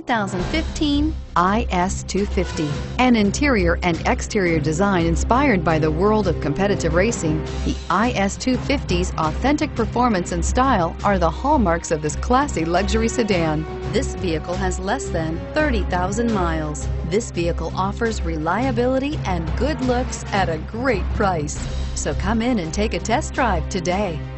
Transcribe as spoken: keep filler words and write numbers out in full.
thousand fifteen I S two fifty. An interior and exterior design inspired by the world of competitive racing, the I S two fifty's authentic performance and style are the hallmarks of this classy luxury sedan. This vehicle has less than thirty thousand miles. This vehicle offers reliability and good looks at a great price. So come in and take a test drive today.